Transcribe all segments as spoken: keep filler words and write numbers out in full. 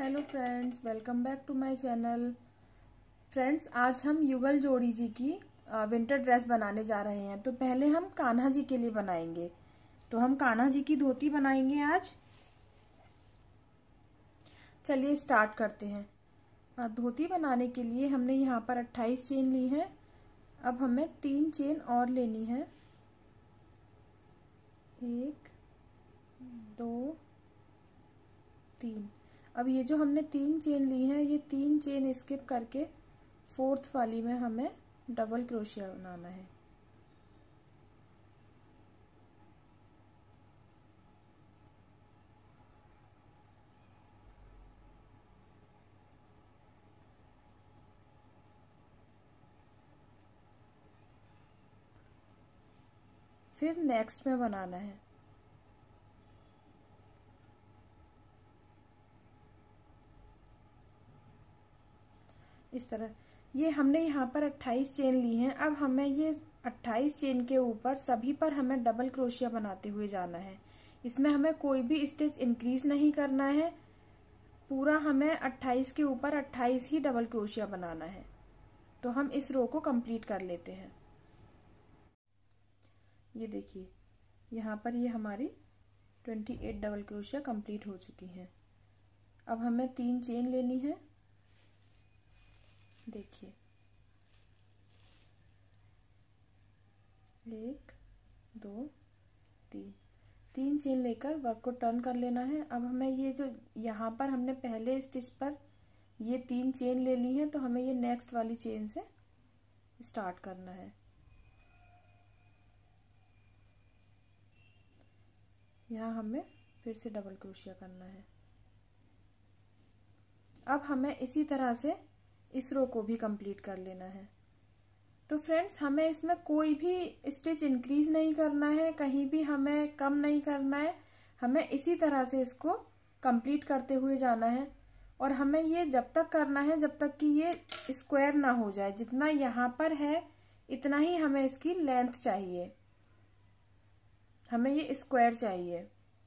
Hello friends, welcome back to my channel. Friends, आज हम युगल जोड़ी जी की विंटर ड्रेस बनाने जा रहे हैं। तो पहले हम कान्हा जी के लिए बनाएंगे। तो हम कान्हा जी की धोती बनाएंगे आज। चलिए स्टार्ट करते हैं। धोती बनाने के लिए हमने यहाँ पर अट्ठाईस चेन ली है। अब हमें तीन चेन और लेनी है। एक, दो, तीन। अब ये जो हमने तीन चेन ली है, ये तीन चेन स्किप करके फोर्थ वाली में हमें डबल क्रोशिया बनाना है। फिर नेक्स्ट में बनाना है। इस तरह ये हमने यहाँ पर अट्ठाईस चेन ली हैं। अब हमें ये अट्ठाईस चेन के ऊपर सभी पर हमें डबल क्रोशिया बनाते हुए जाना है। इसमें हमें कोई भी स्टिच इंक्रीज नहीं करना है। पूरा हमें अट्ठाईस के ऊपर अट्ठाईस ही डबल क्रोशिया बनाना है। तो हम इस रो को कंप्लीट कर लेते हैं। ये देखिए, यहाँ पर ये हमारी अट्ठाईस डबल क्रोशिया कंप्लीट हो चुकी हैं। अब हमें तीन चेन लेनी है। देखिए, एक, दो, तीन तीन चेन लेकर वर्क को टर्न कर लेना है। अब हमें ये जो यहाँ पर हमने पहले स्टिच पर ये तीन चेन ले ली है, तो हमें ये नेक्स्ट वाली चेन से स्टार्ट करना है। यहाँ हमें फिर से डबल क्रोशिया करना है। अब हमें इसी तरह से इस रो को भी कंप्लीट कर लेना है। तो फ्रेंड्स, हमें इसमें कोई भी स्टिच इंक्रीज नहीं करना है, कहीं भी हमें कम नहीं करना है। हमें इसी तरह से इसको कंप्लीट करते हुए जाना है। और हमें ये जब तक करना है जब तक कि ये स्क्वायर ना हो जाए। जितना यहाँ पर है इतना ही हमें इसकी लेंथ चाहिए। हमें ये स्क्वायर चाहिए।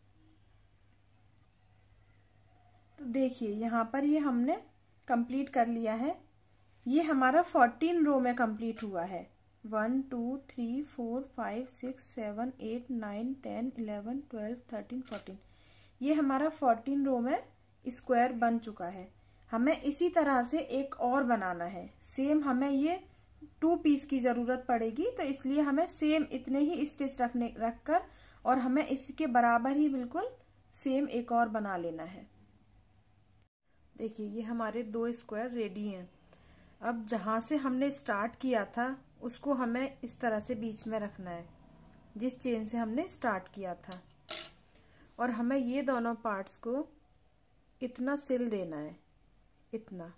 तो देखिए, यहाँ पर ये हमने कंप्लीट कर लिया है। ये हमारा फोर्टीन रो में कंप्लीट हुआ है। One, two, three, four, five, six, seven, eight, nine, ten, eleven, twelve, thirteen, fourteen. ये हमारा फोर्टीन रो में स्क्वायर बन चुका है। हमें इसी तरह से एक और बनाना है। सेम हमें ये टू पीस की जरूरत पड़ेगी, तो इसलिए हमें सेम इतने ही स्टिच रखने रखकर और हमें इसके बराबर ही बिल्कुल सेम एक और बना लेना है। देखिए, ये हमारे दो स्क्वायर रेडी हैं। अब जहां से हमने स्टार्ट किया था उसको हमें इस तरह से बीच में रखना है, जिस चेन से हमने स्टार्ट किया था। और हमें ये दोनों पार्ट्स को इतना सिल देना है, इतना।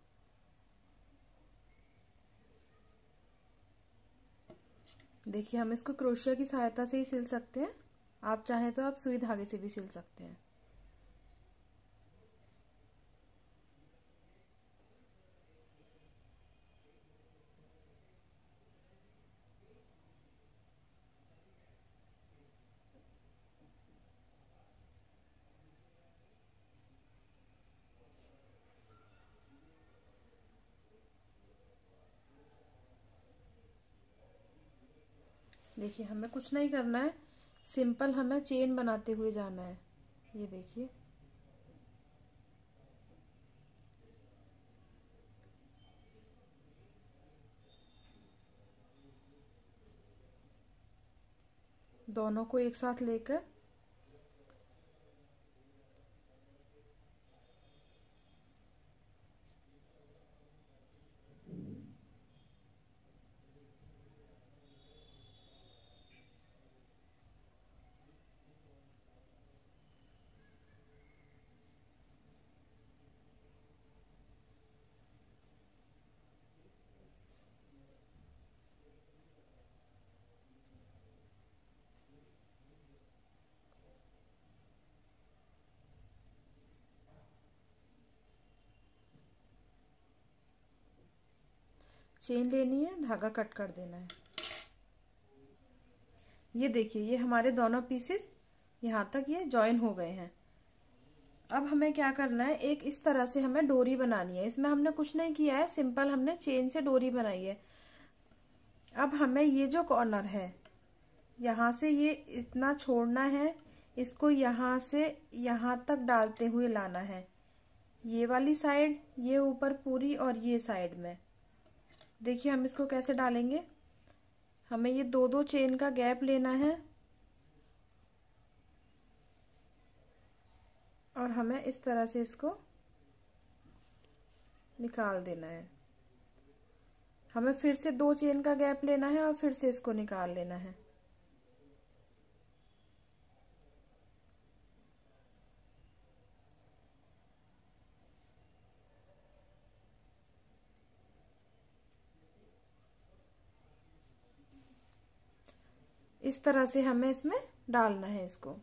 देखिए, हम इसको क्रोशिया की सहायता से ही सिल सकते हैं। आप चाहें तो आप सुई धागे से भी सिल सकते हैं। देखिए, हमें कुछ नहीं करना है, सिंपल हमें चेन बनाते हुए जाना है। ये देखिए, दोनों को एक साथ लेकर चेन लेनी है, धागा कट कर देना है। ये देखिए, ये हमारे दोनों पीसेस यहाँ तक ये जॉइन हो गए हैं। अब हमें क्या करना है, एक इस तरह से हमें डोरी बनानी है। इसमें हमने कुछ नहीं किया है, सिंपल हमने चेन से डोरी बनाई है। अब हमें ये जो कॉर्नर है यहाँ से ये इतना छोड़ना है, इसको यहाँ से यहाँ तक डालते हुए लाना है। ये वाली साइड, ये ऊपर पूरी और ये साइड में। देखिए हम इसको कैसे डालेंगे। हमें ये दो दो चेन का गैप लेना है और हमें इस तरह से इसको निकाल देना है। हमें फिर से दो चेन का गैप लेना है और फिर से इसको निकाल लेना है। इस तरह से हमें इसमें डालना है इसको।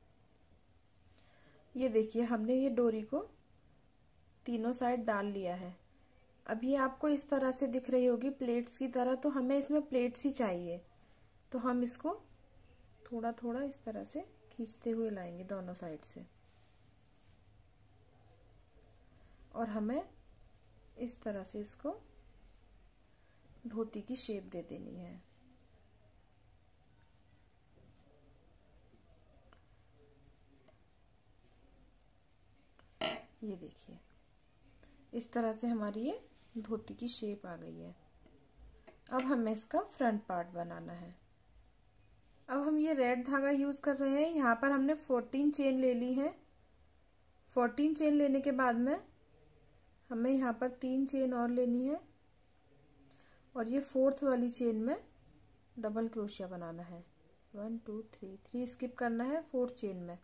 ये देखिए हमने ये डोरी को तीनों साइड डाल लिया है। अब ये आपको इस तरह से दिख रही होगी प्लेट्स की तरह, तो हमें इसमें प्लेट्स ही चाहिए। तो हम इसको थोड़ा थोड़ा इस तरह से खींचते हुए लाएंगे दोनों साइड से, और हमें इस तरह से इसको धोती की शेप दे देनी है। ये देखिए इस तरह से हमारी ये धोती की शेप आ गई है। अब हमें इसका फ्रंट पार्ट बनाना है। अब हम ये रेड धागा यूज कर रहे हैं। यहाँ पर हमने फोर्टीन चेन ले ली है। फोर्टीन चेन लेने के बाद में हमें यहाँ पर तीन चेन और लेनी है और ये फोर्थ वाली चेन में डबल क्रोशिया बनाना है। One two three, three skip करना है फोर्थ चेन में।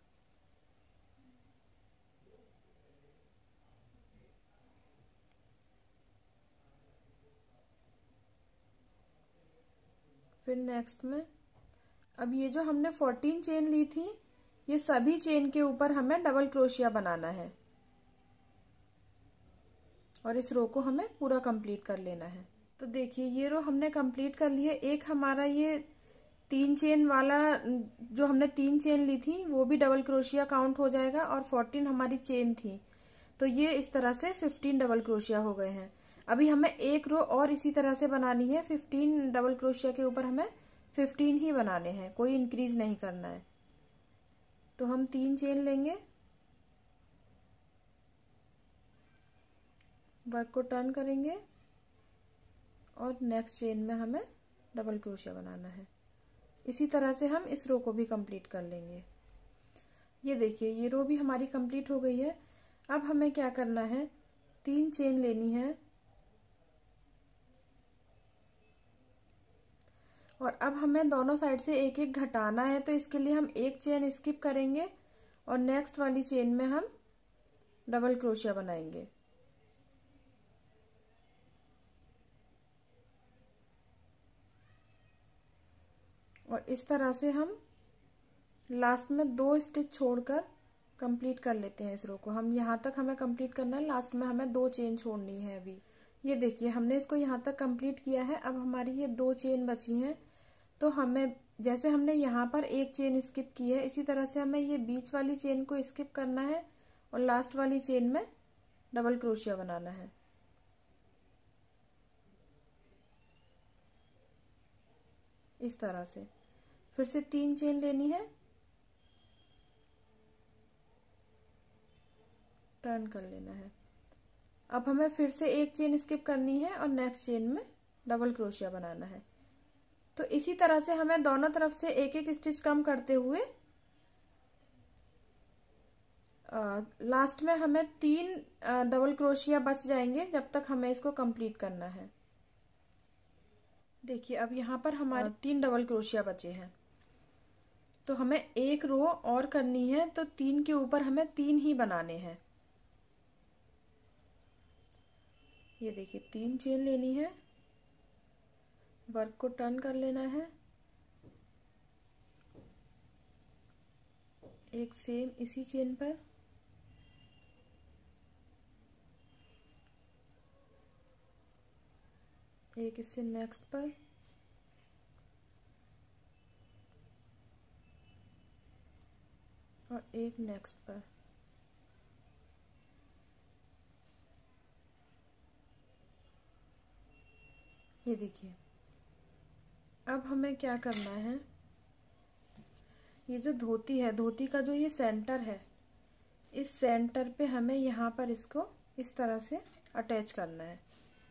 फिर नेक्स्ट में अब ये जो हमने फोर्टीन चेन ली थी, ये सभी चेन के ऊपर हमें डबल क्रोशिया बनाना है और इस रो को हमें पूरा कंप्लीट कर लेना है। तो देखिए ये रो हमने कंप्लीट कर ली है। एक हमारा ये तीन चेन वाला जो हमने तीन चेन ली थी वो भी डबल क्रोशिया काउंट हो जाएगा और फोर्टीन हमारी चेन थी, तो ये इस तरह से फिफ्टीन डबल क्रोशिया हो गए हैं। अभी हमें एक रो और इसी तरह से बनानी है। फिफ्टीन डबल क्रोशिया के ऊपर हमें फिफ्टीन ही बनाने हैं, कोई इंक्रीज नहीं करना है। तो हम तीन चेन लेंगे, वर्क को टर्न करेंगे और नेक्स्ट चेन में हमें डबल क्रोशिया बनाना है। इसी तरह से हम इस रो को भी कंप्लीट कर लेंगे। ये देखिए ये रो भी हमारी कंप्लीट हो गई है। अब हमें क्या करना है, तीन चेन लेनी है और अब हमें दोनों साइड से एक एक घटाना है। तो इसके लिए हम एक चेन स्किप करेंगे और नेक्स्ट वाली चेन में हम डबल क्रोशिया बनाएंगे। और इस तरह से हम लास्ट में दो स्टिच छोड़कर कंप्लीट कर लेते हैं इस रो को। हम यहाँ तक हमें कंप्लीट करना है, लास्ट में हमें दो चेन छोड़नी है। अभी ये देखिए हमने इसको यहाँ तक कंप्लीट किया है। अब हमारी ये दो चेन बची हैं, तो हमें जैसे हमने यहाँ पर एक चेन स्किप की है, इसी तरह से हमें ये बीच वाली चेन को स्किप करना है और लास्ट वाली चेन में डबल क्रोशिया बनाना है। इस तरह से फिर से तीन चेन लेनी है, टर्न कर लेना है। अब हमें फिर से एक चेन स्किप करनी है और नेक्स्ट चेन में डबल क्रोशिया बनाना है। तो इसी तरह से हमें दोनों तरफ से एक एक स्टिच कम करते हुए आ, लास्ट में हमें तीन आ, डबल क्रोशिया बच जाएंगे जब तक हमें इसको कंप्लीट करना है। देखिए अब यहाँ पर हमारे तीन डबल क्रोशिया बचे हैं, तो हमें एक रो और करनी है। तो तीन के ऊपर हमें तीन ही बनाने हैं। ये देखिए तीन चेन लेनी है, वर्क को टर्न कर लेना है, एक सेम इसी चेन पर एक इससे नेक्स्ट पर और एक नेक्स्ट पर। ये देखिए, अब हमें क्या करना है, ये जो धोती है, धोती का जो ये सेंटर है, इस सेंटर पे हमें यहाँ पर इसको इस तरह से अटैच करना है।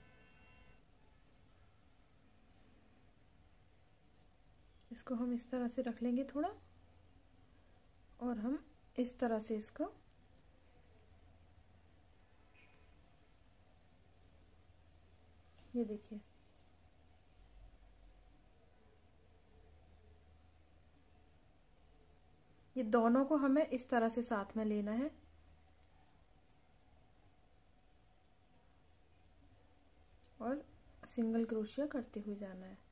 इसको हम इस तरह से रख लेंगे थोड़ा, और हम इस तरह से इसको ये देखिए, ये दोनों को हमें इस तरह से साथ में लेना है और सिंगल क्रोशिया करते हुए जाना है।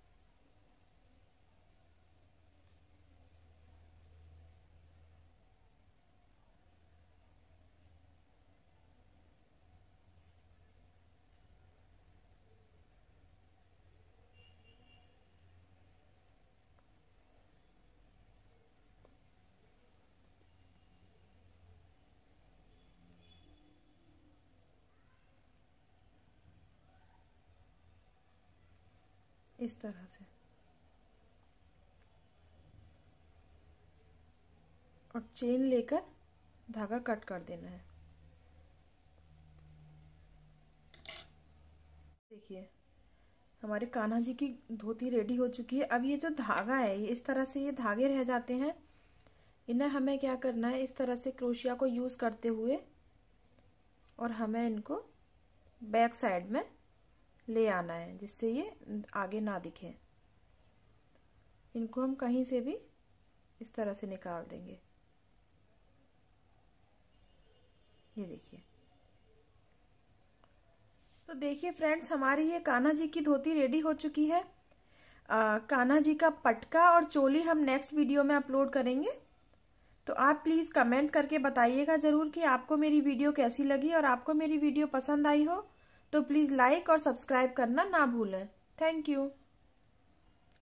इस तरह से, और चेन लेकर धागा कट कर देना है। देखिए, हमारे कान्हा जी की धोती रेडी हो चुकी है। अब ये जो धागा है, ये इस तरह से ये धागे रह जाते हैं, इन्हें हमें क्या करना है, इस तरह से क्रोशिया को यूज करते हुए, और हमें इनको बैक साइड में ले आना है, जिससे ये आगे ना दिखे। इनको हम कहीं से भी इस तरह से निकाल देंगे। ये देखिए, तो देखिए फ्रेंड्स, हमारी ये कान्हा जी की धोती रेडी हो चुकी है। आ, कान्हा जी का पटका और चोली हम नेक्स्ट वीडियो में अपलोड करेंगे। तो आप प्लीज कमेंट करके बताइएगा जरूर कि आपको मेरी वीडियो कैसी लगी, और आपको मेरी वीडियो पसंद आई हो तो प्लीज लाइक और सब्सक्राइब करना ना भूलें। Thank you.